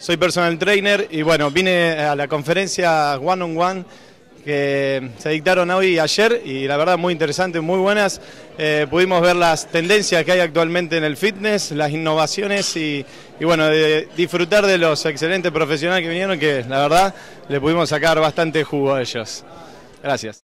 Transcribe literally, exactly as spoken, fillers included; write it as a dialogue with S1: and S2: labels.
S1: soy personal trainer y bueno, vine a la conferencia One on One que se dictaron hoy y ayer y la verdad muy interesantes, muy buenas. Eh, pudimos ver las tendencias que hay actualmente en el fitness, las innovaciones y, y bueno, de disfrutar de los excelentes profesionales que vinieron, que la verdad le pudimos sacar bastante jugo a ellos. Gracias.